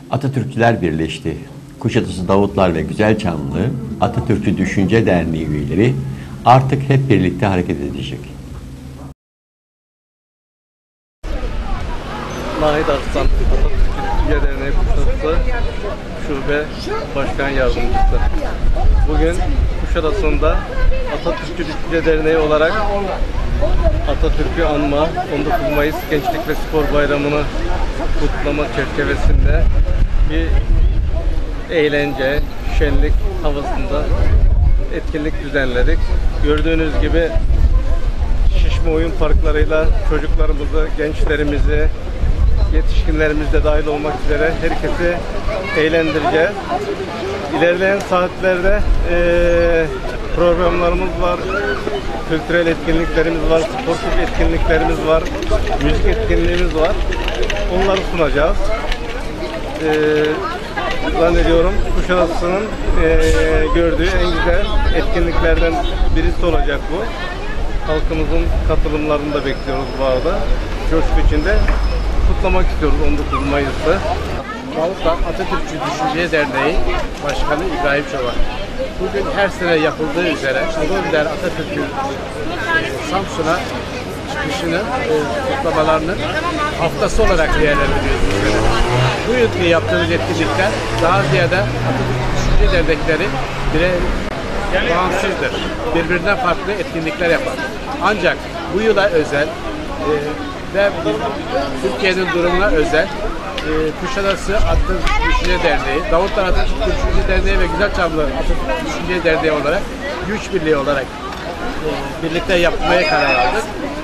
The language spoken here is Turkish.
Atatürkçüler birleşti. Kuşadası Davutlar ve Güzelçamlı Atatürkçü Düşünce Derneği üyeleri artık hep birlikte hareket edecek. Nahit Arslan, Atatürkçü Düşünce Derneği Kuşadası Şube Başkan Yardımcısı. Bugün Kuşadası'nda Atatürkçü Düşünce Derneği olarak Atatürk'ü anma, 19 Mayıs Gençlik ve Spor Bayramı'nı kutlama çerçevesinde bir eğlence, şenlik havasında etkinlik düzenledik. Gördüğünüz gibi şişme oyun parklarıyla çocuklarımızı, gençlerimizi, yetişkinlerimiz de dahil olmak üzere herkesi eğlendireceğiz. İlerleyen saatlerde programlarımız var, kültürel etkinliklerimiz var, sportif etkinliklerimiz var, müzik etkinliğimiz var. Onları sunacağız. Zannediyorum Kuşadası'nın gördüğü en güzel etkinliklerden birisi olacak bu. Halkımızın katılımlarını da bekliyoruz bu arada. Coşku içinde kutlamak istiyoruz 19 Mayıs'ta. Davutlar Atatürkçü Düşünce Derneği Başkanı İbrahim Çoban. Bugün her sene yapıldığı üzere Ulu Atatürk'ün Samsun'a çıkışını, kutlamalarının haftası olarak değerlendiriyoruz. Bu yılki yaptığımız etkinlikler daha ziyade Atatürk Düşünce Dernekleri bağımsızdır. Birbirinden farklı etkinlikler yapar. Ancak bu yıla özel ve Türkiye'nin durumuna özel Kuşadası Atatürk Düşünce Derneği, Davutlar Atatürk Düşünce Derneği ve Güzelçamlı Atatürk Düşünce Derneği olarak güç birliği olarak birlikte yapmaya karar aldık.